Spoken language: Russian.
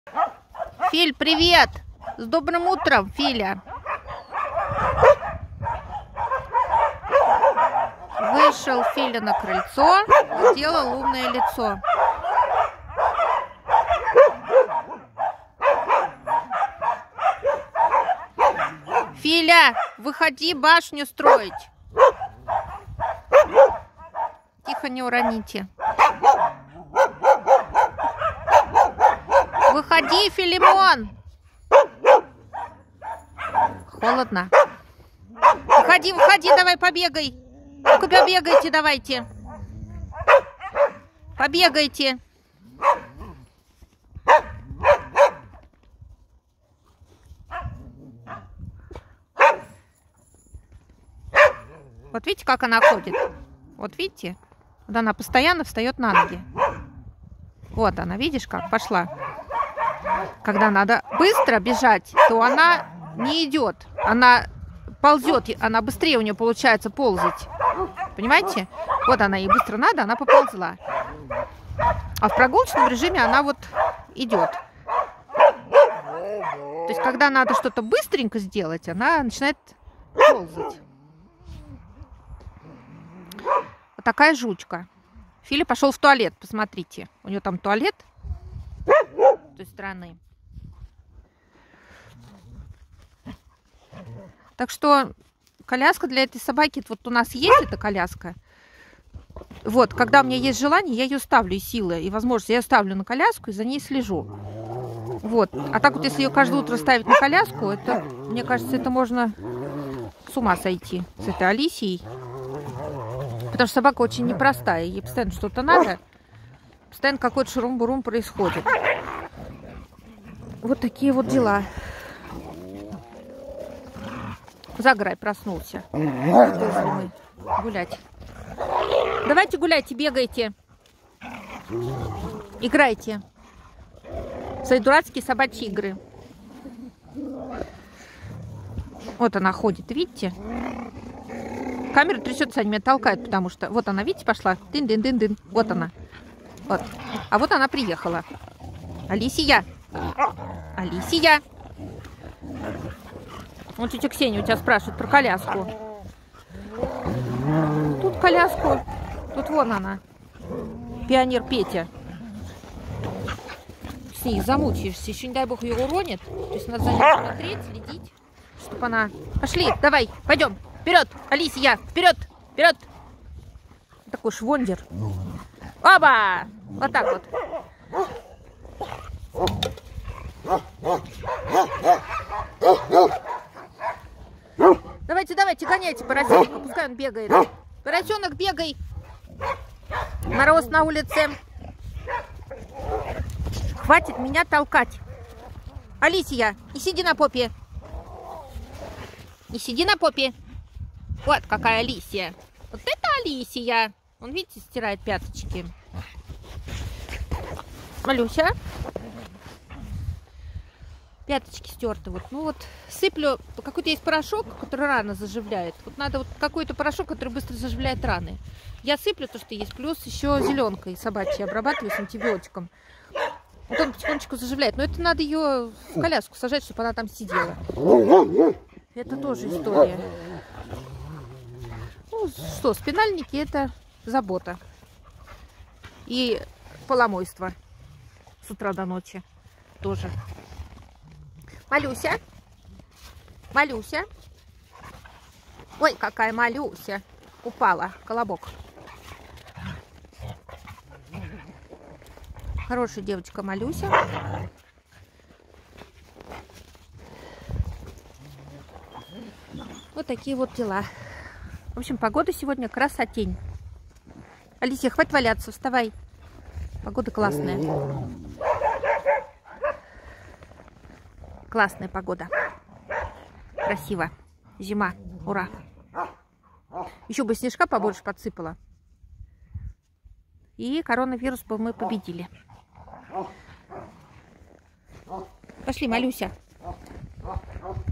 Филь, привет! С добрым утром, Филя! Вышел Филя на крыльцо, сделал умное лицо. Филя, выходи башню строить. Тихо, не уроните. Выходи, Филимон. Холодно. Выходи, выходи, давай побегай. Ну-ка, побегайте, давайте. Побегайте. Вот видите, как она ходит? Вот видите? Вот она постоянно встает на ноги. Вот она, видишь, как пошла. Когда надо быстро бежать, то она не идет. Она ползет, она быстрее у нее получается ползать. Понимаете? Вот она, ей быстро надо, она поползла. А в прогулочном режиме она вот идет. То есть, когда надо что-то быстренько сделать, она начинает ползать. Вот такая жучка. Филя пошел в туалет, посмотрите. У нее там туалет с той стороны. Так что коляска для этой собаки, вот у нас есть эта коляска. Вот, когда у меня есть желание, я ее ставлю, и силы, и возможность, я ее ставлю на коляску и за ней слежу. Вот. А так вот, если ее каждое утро ставить на коляску, это, мне кажется, это можно с ума сойти с этой Алисией. Потому что собака очень непростая, ей постоянно что-то надо, постоянно какой-то шурум-бурум происходит. Вот такие вот дела. Загорай, проснулся. Мы гулять. Давайте гуляйте, бегайте. Играйте. В свои дурацкие собачьи игры. Вот она ходит, видите? Камера трясется, они меня толкают, потому что... Вот она, видите, пошла. Дын-дын-дын-дын. Вот она. Вот. А вот она приехала. Алисия. Алисия. Вот тетя Ксения у тебя спрашивает про коляску. Тут коляску. Тут вон она. Пионер Петя. С ней замучаешься. Еще, не дай бог, ее уронит. То есть надо за ней смотреть, следить, чтобы она... Пошли, давай, пойдем. Вперед, Алисия, вперед, вперед. Такой швондер. Оба! Вот так вот. Давайте, давайте, гоняйте поросенка, пускай он бегает. Поросенок, бегай. Мороз на улице. Хватит меня толкать. Алисия, не сиди на попе. Не сиди на попе. Вот какая Алисия. Вот это Алисия. Он, видите, стирает пяточки. Малюся. Пяточки стерты. Вот. Ну вот сыплю. Какой-то есть порошок, который рано заживляет. Вот надо вот какой-то порошок, который быстро заживляет раны. Я сыплю то, что есть. Плюс еще зеленкой собачьей обрабатываю с антибиотиком. Вот он потихонечку заживляет. Но это надо ее в коляску сажать, чтобы она там сидела. Это тоже история. Ну что, спинальники — это забота. И поломойство с утра до ночи тоже. Малюся. Малюся. Ой, какая Малюся. Упала. Колобок. Хорошая девочка Малюся. Вот такие вот дела. В общем, погода сегодня красотень. Алисия, хватит валяться, вставай. Погода классная. Классная погода. Красиво. Зима. Ура. Еще бы снежка побольше подсыпала. И коронавирус бы мы победили. Пошли, Малюся.